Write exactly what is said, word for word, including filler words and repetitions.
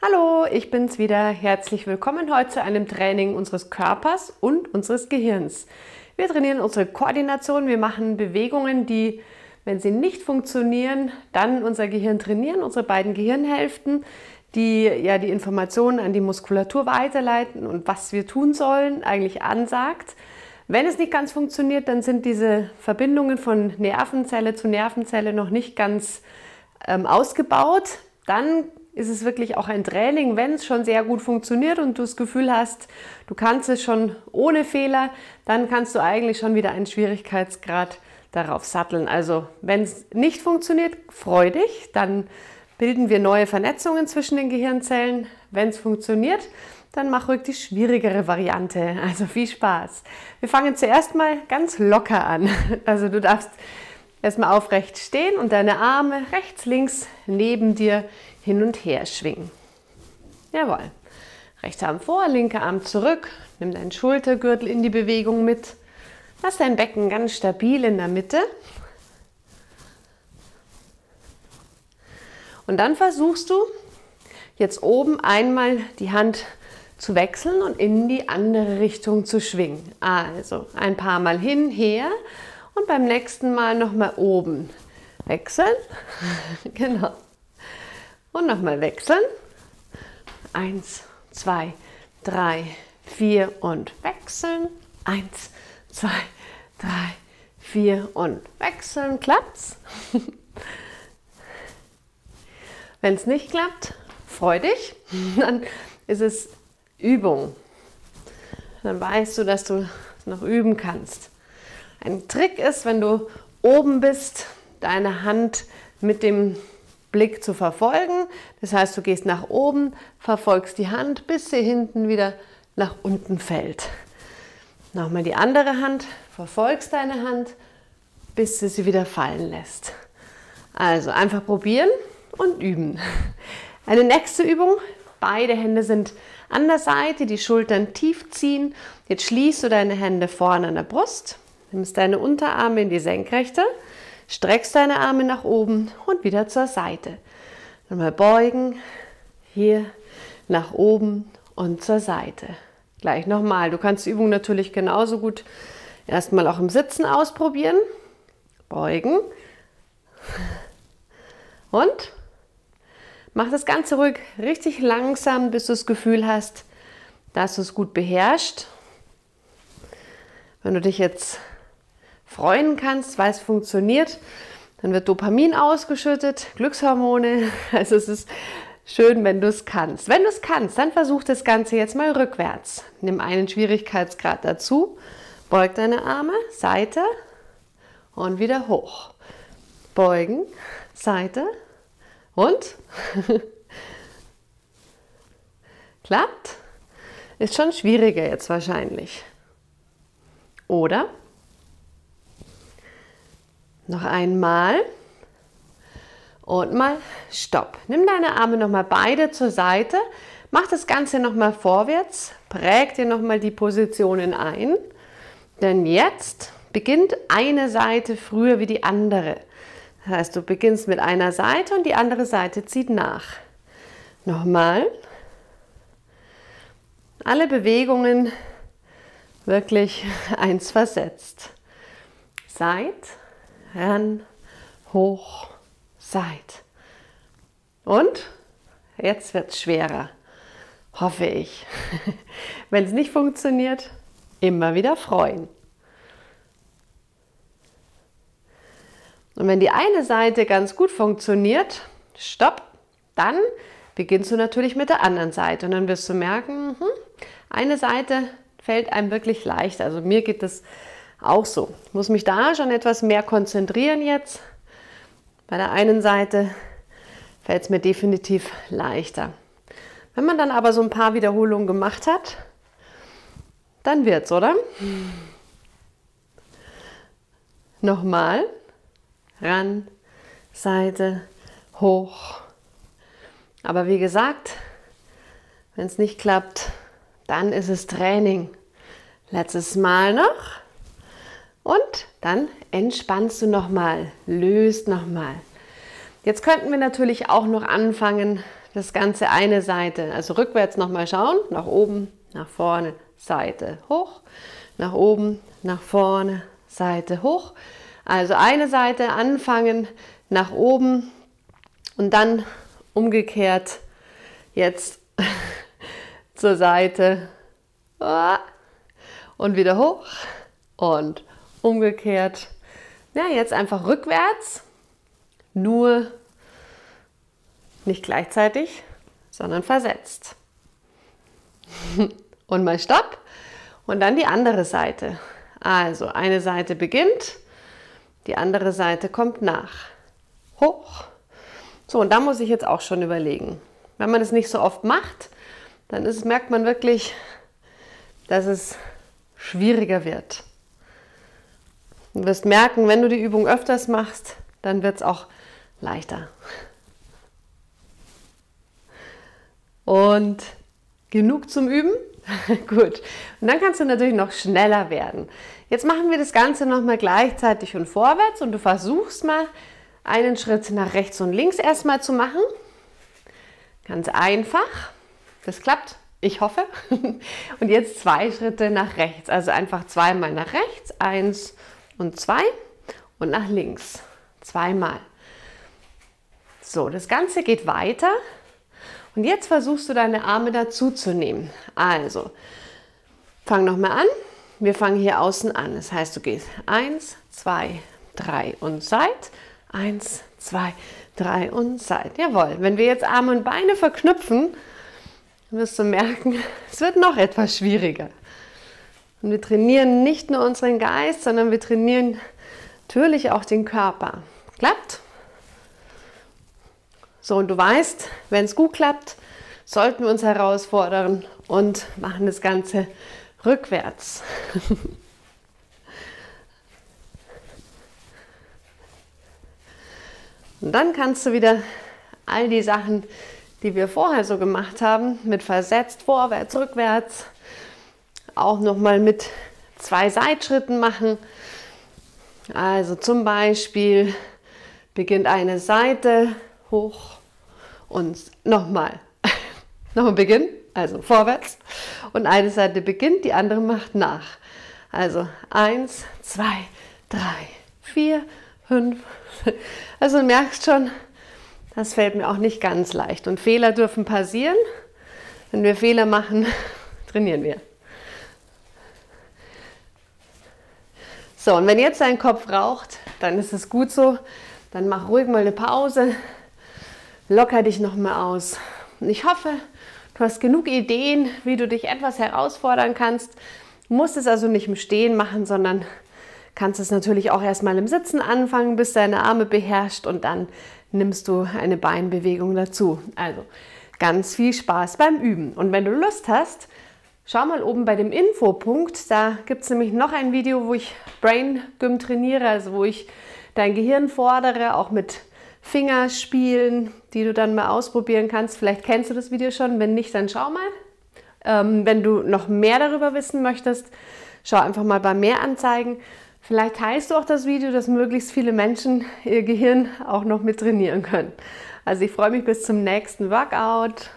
Hallo, ich bin's wieder. Herzlich willkommen heute zu einem Training unseres Körpers und unseres Gehirns. Wir trainieren unsere Koordination, wir machen Bewegungen, die, wenn sie nicht funktionieren, dann unser Gehirn trainieren, unsere beiden Gehirnhälften, die ja die Informationen an die Muskulatur weiterleiten und was wir tun sollen, eigentlich ansagt. Wenn es nicht ganz funktioniert, dann sind diese Verbindungen von Nervenzelle zu Nervenzelle noch nicht ganz ähm, ausgebaut. Dann ist es wirklich auch ein Training, wenn es schon sehr gut funktioniert und du das Gefühl hast, du kannst es schon ohne Fehler, dann kannst du eigentlich schon wieder einen Schwierigkeitsgrad darauf satteln. Also wenn es nicht funktioniert, freu dich, dann bilden wir neue Vernetzungen zwischen den Gehirnzellen. Wenn es funktioniert, dann mach ruhig die schwierigere Variante. Also viel Spaß. Wir fangen zuerst mal ganz locker an. Also du darfst erstmal aufrecht stehen und deine Arme rechts, links neben dir hin und her schwingen. Jawohl. Rechter Arm vor, linker Arm zurück. Nimm deinen Schultergürtel in die Bewegung mit. Lass dein Becken ganz stabil in der Mitte. Und dann versuchst du jetzt oben einmal die Hand zu wechseln und in die andere Richtung zu schwingen. Also ein paar Mal hin, her und beim nächsten Mal nochmal oben wechseln. Genau. Und nochmal wechseln. Eins, zwei, drei, vier und wechseln. Eins, zwei, drei, vier und wechseln. Klappt's? Wenn es nicht klappt, freu dich. Dann ist es Übung. Dann weißt du, dass du noch üben kannst. Ein Trick ist, wenn du oben bist, deine Hand mit dem Blick zu verfolgen. Das heißt, du gehst nach oben, verfolgst die Hand, bis sie hinten wieder nach unten fällt. Nochmal die andere Hand, verfolgst deine Hand, bis du sie wieder fallen lässt. Also einfach probieren und üben. Eine nächste Übung, beide Hände sind an der Seite, die Schultern tief ziehen. Jetzt schließt du deine Hände vorne an der Brust, nimmst deine Unterarme in die Senkrechte, streckst deine Arme nach oben und wieder zur Seite. Nochmal beugen, hier nach oben und zur Seite. Gleich nochmal. Du kannst die Übung natürlich genauso gut erstmal auch im Sitzen ausprobieren. Beugen und mach das Ganze ruhig richtig langsam, bis du das Gefühl hast, dass du es gut beherrschst. Wenn du dich jetzt freuen kannst, weil es funktioniert, dann wird Dopamin ausgeschüttet, Glückshormone. Also es ist schön, wenn du es kannst. Wenn du es kannst, dann versuch das Ganze jetzt mal rückwärts. Nimm einen Schwierigkeitsgrad dazu, beug deine Arme, Seite und wieder hoch. Beugen, Seite und klappt. Ist schon schwieriger jetzt wahrscheinlich. Oder? Noch einmal und mal Stopp. Nimm deine Arme nochmal beide zur Seite, mach das Ganze nochmal vorwärts, präg dir nochmal die Positionen ein, denn jetzt beginnt eine Seite früher wie die andere. Das heißt, du beginnst mit einer Seite und die andere Seite zieht nach. Nochmal. Alle Bewegungen wirklich eins versetzt. Seit, ran, hoch, seit. Und jetzt wird es schwerer, hoffe ich. Wenn es nicht funktioniert, immer wieder freuen. Und wenn die eine Seite ganz gut funktioniert, stopp, dann beginnst du natürlich mit der anderen Seite. Und dann wirst du merken, eine Seite fällt einem wirklich leicht. Also mir geht das auch so. Ich muss mich da schon etwas mehr konzentrieren jetzt. Bei der einen Seite fällt es mir definitiv leichter. Wenn man dann aber so ein paar Wiederholungen gemacht hat, dann wird's, oder? Nochmal. Ran, Seite, hoch. Aber wie gesagt, wenn es nicht klappt, dann ist es Training. Letztes Mal noch. Und dann entspannst du nochmal, löst nochmal. Jetzt könnten wir natürlich auch noch anfangen, das Ganze eine Seite, also rückwärts nochmal schauen, nach oben, nach vorne, Seite hoch, nach oben, nach vorne, Seite hoch. Also eine Seite anfangen, nach oben und dann umgekehrt jetzt zur Seite und wieder hoch und umgekehrt. Ja, jetzt einfach rückwärts, nur nicht gleichzeitig, sondern versetzt. Und mal Stopp und dann die andere Seite. Also eine Seite beginnt, die andere Seite kommt nach. Hoch. So, und da muss ich jetzt auch schon überlegen. Wenn man das nicht so oft macht, dann ist, merkt man wirklich, dass es schwieriger wird. Du wirst merken, wenn du die Übung öfters machst, dann wird es auch leichter. Und genug zum Üben? Gut. Und dann kannst du natürlich noch schneller werden. Jetzt machen wir das Ganze nochmal gleichzeitig und vorwärts und du versuchst mal einen Schritt nach rechts und links erstmal zu machen. Ganz einfach. Das klappt. Ich hoffe. Und jetzt zwei Schritte nach rechts. Also einfach zweimal nach rechts. Eins und zwei. Und nach links. Zweimal. So, das Ganze geht weiter. Und jetzt versuchst du deine Arme dazu zu nehmen. Also, fang nochmal an. Wir fangen hier außen an. Das heißt, du gehst eins, zwei, drei und Seit. eins, zwei, drei und Seit. Jawohl. Wenn wir jetzt Arme und Beine verknüpfen, wirst du merken, es wird noch etwas schwieriger. Und wir trainieren nicht nur unseren Geist, sondern wir trainieren natürlich auch den Körper. Klappt? So, und du weißt, wenn es gut klappt, sollten wir uns herausfordern und machen das Ganze rückwärts. Und dann kannst du wieder all die Sachen, die wir vorher so gemacht haben, mit versetzt, vorwärts, rückwärts, auch nochmal mit zwei Seitschritten machen. Also zum Beispiel beginnt eine Seite hoch und nochmal, nochmal beginnen, also vorwärts und eine Seite beginnt, die andere macht nach. Also eins, zwei, drei, vier, fünf. Also du merkst schon, das fällt mir auch nicht ganz leicht und Fehler dürfen passieren. Wenn wir Fehler machen, trainieren wir. So, und wenn jetzt dein Kopf raucht, dann ist es gut so. Dann mach ruhig mal eine Pause, locker dich noch mal aus. Und ich hoffe, du hast genug Ideen, wie du dich etwas herausfordern kannst. Du musst es also nicht im Stehen machen, sondern kannst es natürlich auch erstmal im Sitzen anfangen, bis deine Arme beherrscht und dann nimmst du eine Beinbewegung dazu. Also ganz viel Spaß beim Üben. Und wenn du Lust hast, schau mal oben bei dem Infopunkt, da gibt es nämlich noch ein Video, wo ich Brain Gym trainiere, also wo ich dein Gehirn fordere, auch mit Fingerspielen, die du dann mal ausprobieren kannst. Vielleicht kennst du das Video schon, wenn nicht, dann schau mal. Ähm, wenn du noch mehr darüber wissen möchtest, schau einfach mal bei mehr Anzeigen. Vielleicht teilst du auch das Video, dass möglichst viele Menschen ihr Gehirn auch noch mit trainieren können. Also ich freue mich bis zum nächsten Workout.